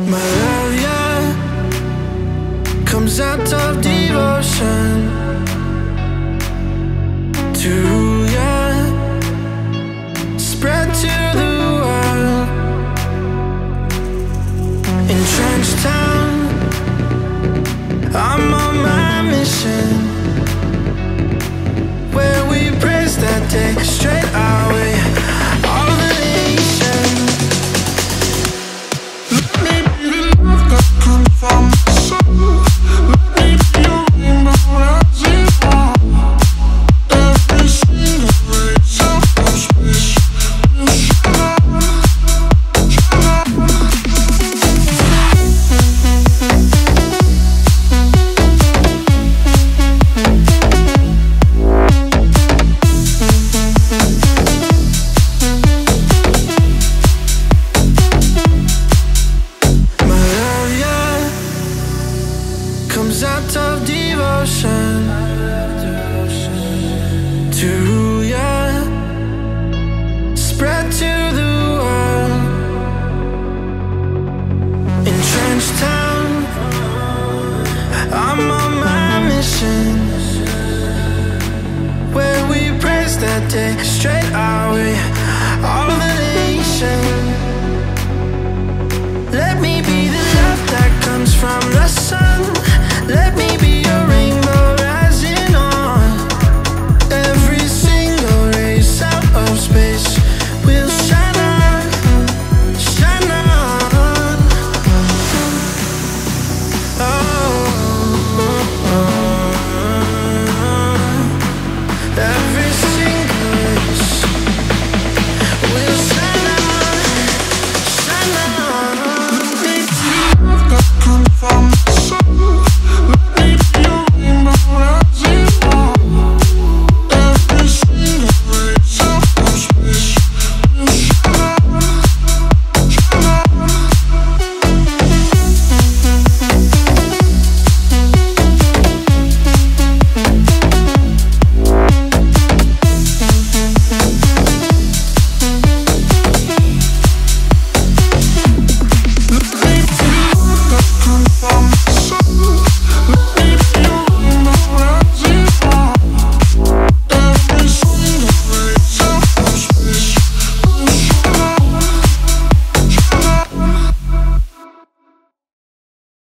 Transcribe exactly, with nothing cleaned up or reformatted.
My love, yeah, comes out of devotion to you, spread to the world. In Trench Town, I'm on my mission, where we praise that day straight our way. All the nation. Let me be the love that comes from the sun. Let me be your rainbow rising up. Every single race out of space will shine up, shine up. Comes out of devotion to you, spread to the world. In Trench Town, I'm on my mission, where we praise that day straight our way. All the nation. Let me be the love that comes from the sun.